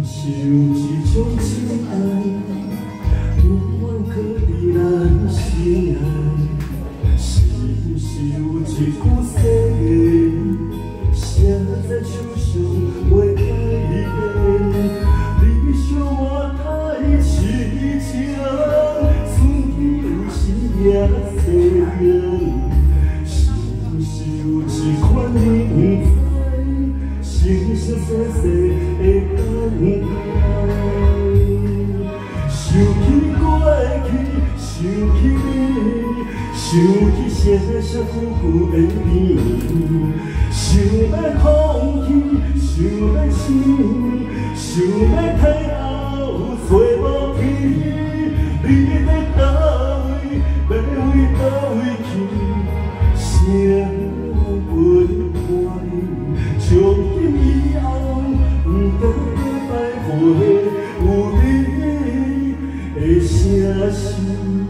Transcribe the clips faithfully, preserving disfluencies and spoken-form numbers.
是有一种情爱，永远刻伫咱心内。是毋是有一句誓言，写在手上袂改变？你笑我太痴情，剩去有时也细人。是毋是有一款你不知，生生世世的等待？想起过去，想起你，想起些些久久的甜，想要放弃，想要醒，想要退后，找无去。你在倒位，要为倒位去？谁陪伴你？从今以后，不得再回有你的声声。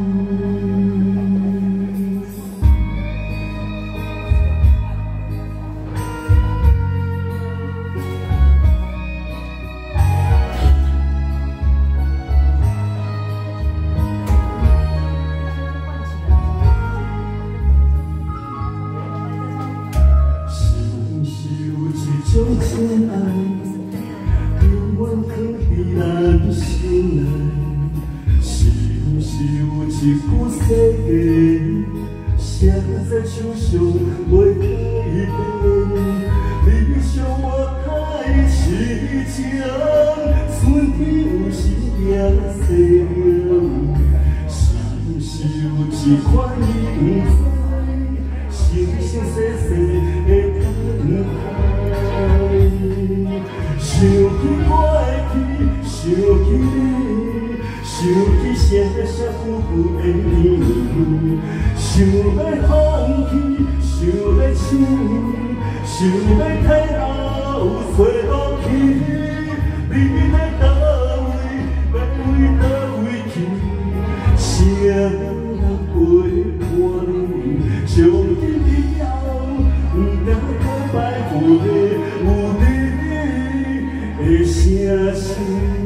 种情爱，永远刻伫咱心内。是毋是有一句誓言，写在手上袂改变？你笑我太痴情，春天有时也细人。是毋是有一款你不知，生生世世的等待？想起过去，想起你，想起些些久久的甜，想要放弃，想要醒，想要退后，找无去。你在倒位，要为倒位去？谁人陪伴你？从今以后，不敢再摆回有你的声声。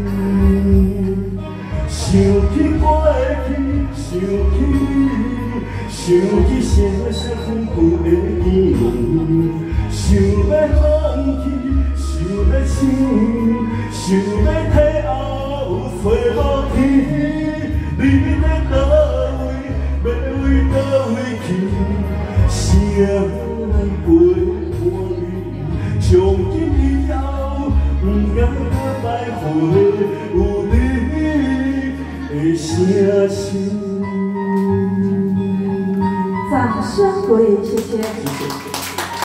想起过去，想起你，想起些些久久的甜，想要放弃，想要醒，想要退后，找无去。你在倒位，要为倒位去？谁来陪伴你？从今以后，不敢再摆回有你的声声。 掌声鼓励，谢谢。 谢谢。